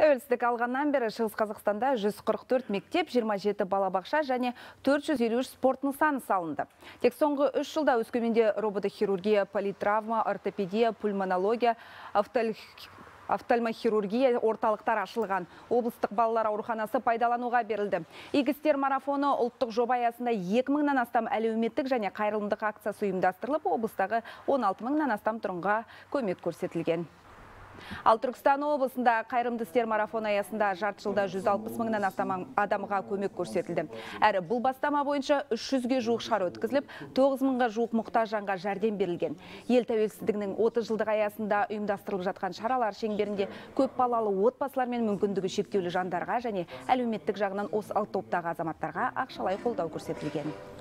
Тәуелсіздік алғаннан бері Шығыс Қазақстанда 144 мектеп, 27 балабақша және 453 спорт нысаны салынды. Тек соңғы 3 жылда Өскеменде роботохирургия, политравма, ортопедия, пульмонология, офтальмохирургия орталықтар ашылған. Облыстық балалар ауруханасы пайдалануға берілді. Игі істер марафоны ұлттық жоба аясында 2000-нан астам әлеуметтік және қайырымдылық акциясы ұйымдастырылып, облыстағы 16 000-нан астам тұрғынға көмек көрсетілген. Ал Түркістан облысында қайырымды істер марафоны аясында жарты жылда 160 000-нан астам адамға көмек көрсетілді. Әрі бұл бастама бойынша 300-ге жуық шара өткізіліп, 9 000-ға жуық мұқтаж жанға жәрдем берілген. Ел тәуелсіздігінің 30 жылдығы аясында ұйымдастырылып жатқан шаралар шеңберінде көп балалы отбасылар мен мүмкіндігі шектеулі жандарға және әлеуметтік жағынан осал топтағы азаматтарға ақшалай қолдау көрсетілген.